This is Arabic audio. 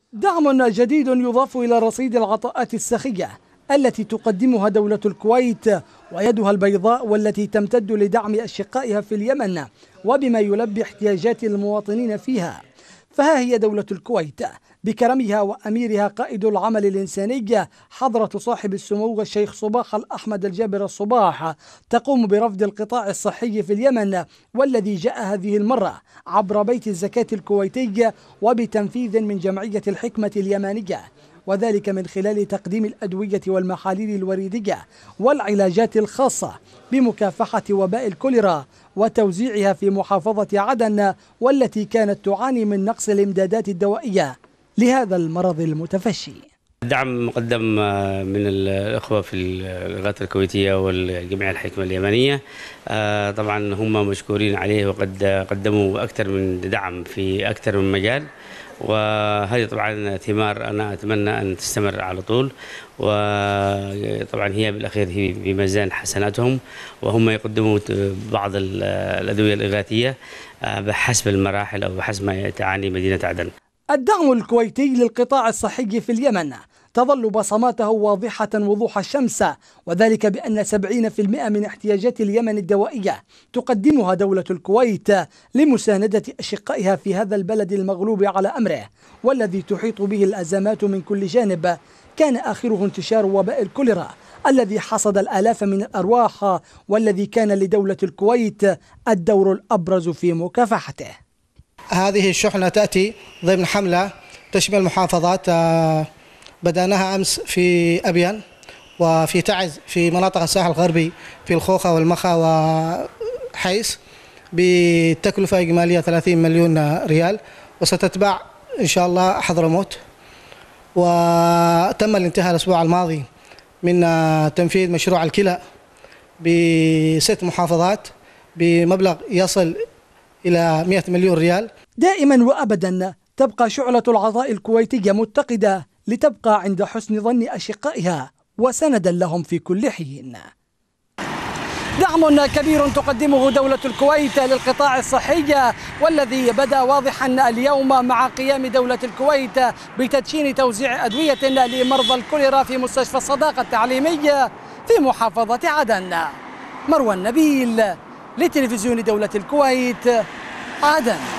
دعم جديد يضاف إلى رصيد العطاءات السخية التي تقدمها دولة الكويت ويدها البيضاء، والتي تمتد لدعم أشقائها في اليمن وبما يلبي احتياجات المواطنين فيها. فها هي دولة الكويت بكرمها وأميرها قائد العمل الإنساني حضرة صاحب السمو الشيخ صباح الأحمد الجابر الصباح تقوم برفض القطاع الصحي في اليمن، والذي جاء هذه المرة عبر بيت الزكاة الكويتي وبتنفيذ من جمعية الحكمة اليمانية، وذلك من خلال تقديم الأدوية والمحاليل الوريدية والعلاجات الخاصة بمكافحة وباء الكوليرا وتوزيعها في محافظة عدن، والتي كانت تعاني من نقص الإمدادات الدوائية لهذا المرض المتفشي. الدعم مقدم من الأخوة في الإغاثة الكويتية والجمعية الحكمة اليمنية، طبعا هم مشكورين عليه، وقد قدموا أكثر من دعم في أكثر من مجال، وهذه طبعا ثمار أنا أتمنى أن تستمر على طول، وطبعا هي بالأخير هي بميزان حسناتهم، وهم يقدموا بعض الأدوية الإغاثية بحسب المراحل أو بحسب ما تعاني مدينة عدن. الدعم الكويتي للقطاع الصحي في اليمن تظل بصماته واضحة وضوح الشمس، وذلك بأن 70% من احتياجات اليمن الدوائية تقدمها دولة الكويت لمساندة أشقائها في هذا البلد المغلوب على أمره، والذي تحيط به الأزمات من كل جانب، كان آخره انتشار وباء الكوليرا الذي حصد الآلاف من الأرواح، والذي كان لدولة الكويت الدور الأبرز في مكافحته. هذه الشحنة تأتي ضمن حملة تشمل محافظات بدأناها أمس في أبين وفي تعز في مناطق الساحل الغربي في الخوخة والمخا وحيس بتكلفة إجمالية 30 مليون ريال، وستتبع إن شاء الله حضرموت. وتم الانتهاء الأسبوع الماضي من تنفيذ مشروع الكلى ب6 محافظات بمبلغ يصل إلى 100 مليون ريال. دائما وأبدا تبقى شعلة العطاء الكويتية متقدة لتبقى عند حسن ظن أشقائها وسندا لهم في كل حين. دعم كبير تقدمه دولة الكويت للقطاع الصحي، والذي بدأ واضحا اليوم مع قيام دولة الكويت بتدشين توزيع أدوية لمرضى الكوليرا في مستشفى الصداقة التعليمي في محافظة عدن. مروان نبيل لتلفزيون دولة الكويت، عدن.